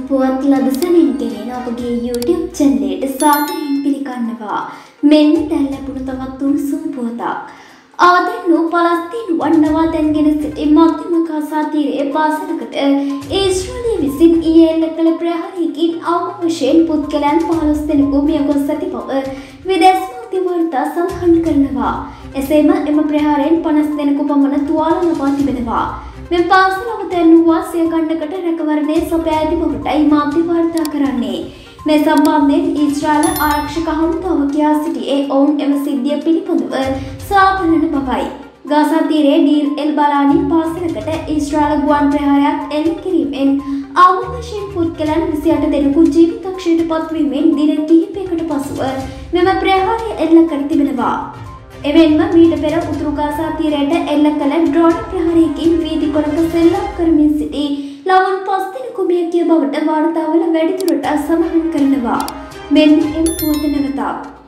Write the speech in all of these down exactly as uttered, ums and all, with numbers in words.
පුවත් ලදසනින් කෙරෙන අපගේ YouTube channel එකට සාදරයෙන් පිළිගන්නවා. මෙන්න දැන් ලැබුණු තවත් උණුසුම් පුවතක්. ආදරණීය පලස්තීන වන්නවාතැන් ගෙන සිටි මධ්‍යම ගාසා තීරයේ පාසලකට ඊශ්‍රායලය විසින් ඊයේ එල්ල කළ ප්‍රහාරයකින් අවම වශයෙන් පුද්ගලයන් පහළොස් දෙනෙකු මියගොස් ඇති බව විදේශ මාධ්‍ය වාර්තා සඳහන් කරනවා. එසේම එම ප්‍රහාරයෙන් පනස් දෙනෙකු පමණ තුවාල ලබා තිබෙනවා. මෙම පාසල අවතැන්වුවා සිය ගණනකට රැකවරණය සපයා ඇති බවටයි මාධ්‍ය වාර්තා කරන්නේ. මේ සම්බන්ධයෙන් ඊශ්‍රායල ආරක්ෂක හමුදාව කියා සිටියේ ඔවුන් එම සිද්ධිය පිළිබඳව සාපලන බවයි. ගාසා තීරයේ ඩීර් එල් බලානි පාසලකට ඊශ්‍රායල ගුවන් ප්‍රහාරයක් එල්ල කිරීමෙන් අවම වශයෙන් පුද්ගලයන් විසි අට දෙනෙකු ජීවිතක්ෂයට පත්වීමෙන් දින කිහිපයකට පසුව මෙම ප්‍රහාරය එල්ල කර තිබෙනවා. එවෙන්ම මීට පෙර උතුරු ගාසා තීරයට එල්ල කළ ඩ්‍රෝන් ප්‍රහාරයකින් වීදි කොනක සෙල්ලම් කරමින් සිටි ලවන් පස් දෙනෙකු මිය ගිය බවට වාර්තාවල වැඩිදුරටත් සඳහන් කරනවා. මෙන්න එම පුවත නැවතත්.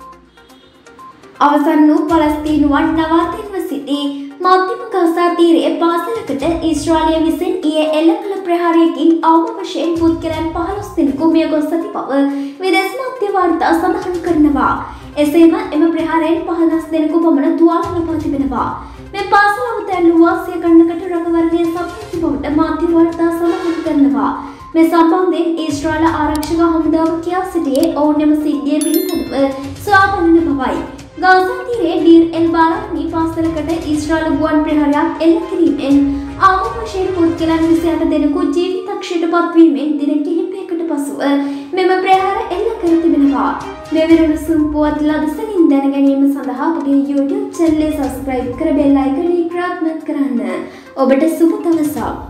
අවසන් වූ පලස්තීනුවන් නවාතැන්ව සිටි මධ්‍යම ගාසා තීරයේ පාසලකට ඊශ්‍රායලය විසින් ඊයේ එල්ල කළ ප්‍රහාරයකින් අවම වශයෙන් පුද්ගලයන් පහළොස් දෙනෙකු මියගොස් ඇති බව විදේශ මාධ්‍ය වාර්තා සඳහන් කරනවා. එසේම එම ප්‍රහාරයෙන් පහළොස් දෙනෙකු පමණ තුවාල ලබා තිබෙනවා. මේ පාසල අවතැන්වුවා සිය ගණනකට රැකවරණය සපයා ඇති බවට මාධ්‍ය වාර්තා සඳහන් කරනවා. මේ සම්බන්ධයෙන් ඊශ්‍රායල ආරක්ෂක හමුදාව කියා සිටියේ ඔවුන් එම සිද්ධිය පිළිබඳව සොයා බලන බවයි. ගාසා තීරයේ ඩීර් එල් බලානි පාසලකට ඊශ්‍රායල ගුවන් ප්‍රහාරයක් එල්ල කිරීමෙන් අවම වශයෙන් පුද්ගලයන් විසි අට දෙනෙකු ජීවිතක්ෂයට පත්වීමෙන් දින කිහිපයකට පසුව මෙම ප්‍රහාර එල්ල කර තිබෙනවා. මෙවැනි උණුසුම් පුවත් ලදසනින් දැන ගැනීම සඳහා අපගේ YouTube channel එක subscribe කර බෙල් අයිකනය ක්‍රාත්මක කරන්න. ඔබට සුබ දවසක්.